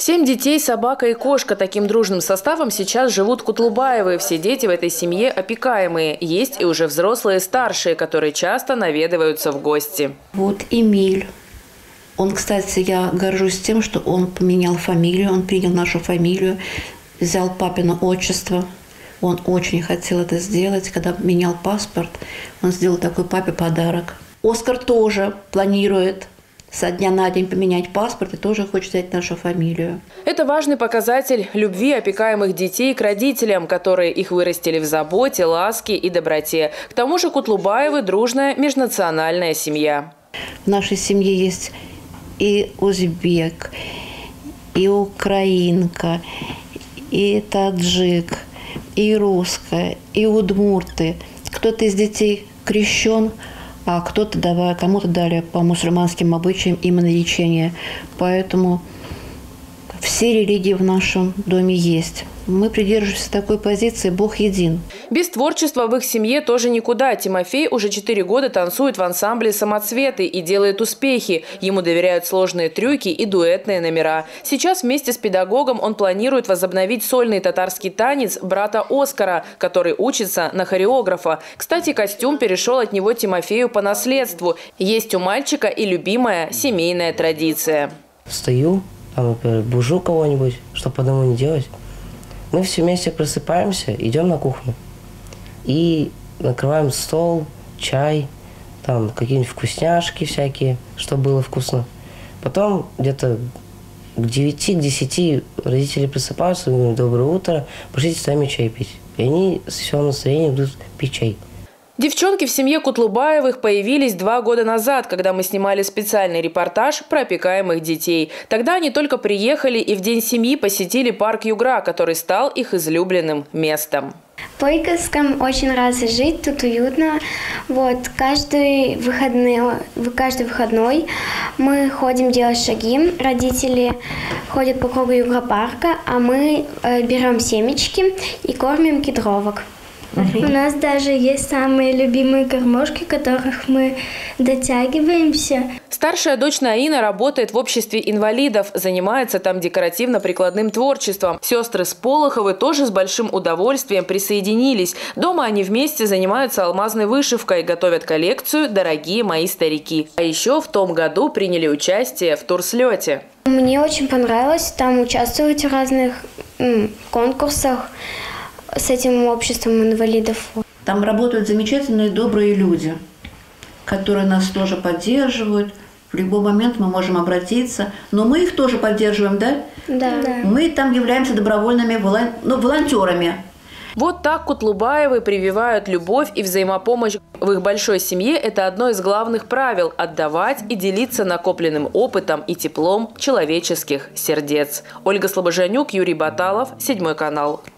7 детей, собака и кошка. Таким дружным составом сейчас живут Кутлубаевы. Все дети в этой семье опекаемые. Есть и уже взрослые старшие, которые часто наведываются в гости. Вот Эмиль. Он, кстати, я горжусь тем, что он поменял фамилию, он принял нашу фамилию, взял папино отчество. Он очень хотел это сделать. Когда менял паспорт, он сделал такой папе подарок. Оскар тоже планирует со дня на день поменять паспорт и тоже хочет взять нашу фамилию. Это важный показатель любви опекаемых детей к родителям, которые их вырастили в заботе, ласке и доброте. К тому же Кутлубаевы – дружная межнациональная семья. В нашей семье есть и узбек, и украинка, и таджик, и русская, и удмурты. Кто-то из детей крещен, а кому-то дали по мусульманским обычаям именно лечение. Поэтому все религии в нашем доме есть. Мы придерживаемся такой позиции «Бог един». Без творчества в их семье тоже никуда. Тимофей уже 4 года танцует в ансамбле «Самоцветы» и делает успехи. Ему доверяют сложные трюки и дуэтные номера. Сейчас вместе с педагогом он планирует возобновить сольный татарский танец брата Оскара, который учится на хореографа. Кстати, костюм перешел от него Тимофею по наследству. Есть у мальчика и любимая семейная традиция. Встаю, например, бужу кого-нибудь, чтобы по дому не делать. Мы все вместе просыпаемся, идем на кухню и накрываем стол, чай, там какие-нибудь вкусняшки всякие, чтобы было вкусно. Потом где-то к 9-10 родители просыпаются, говорят: доброе утро, пошлите с нами чай пить. И они с веселым настроением идут пить чай. Девчонки в семье Кутлубаевых появились 2 года назад, когда мы снимали специальный репортаж про опекаемых детей. Тогда они только приехали и в день семьи посетили парк Югра, который стал их излюбленным местом. В Ойковском очень рады жить, тут уютно. Вот, каждый выходной мы ходим делать шаги. Родители ходят по кругу Югропарка, а мы берем семечки и кормим кедровок. У нас даже есть самые любимые гармошки, которых мы дотягиваемся. Старшая дочь Наина работает в обществе инвалидов, занимается там декоративно-прикладным творчеством. Сестры Сполоховы тоже с большим удовольствием присоединились. Дома они вместе занимаются алмазной вышивкой, готовят коллекцию «Дорогие мои старики». А еще в том году приняли участие в турслете. Мне очень понравилось там участвовать в разных конкурсах с этим обществом инвалидов. Там работают замечательные, добрые люди, которые нас тоже поддерживают. В любой момент мы можем обратиться. Но мы их тоже поддерживаем, да? Да. Мы там являемся добровольными волонтерами. Вот так Кутлубаевы прививают любовь и взаимопомощь в их большой семье. Это одно из главных правил – отдавать и делиться накопленным опытом и теплом человеческих сердец. Ольга Слобожанюк, Юрий Баталов, 7 канал.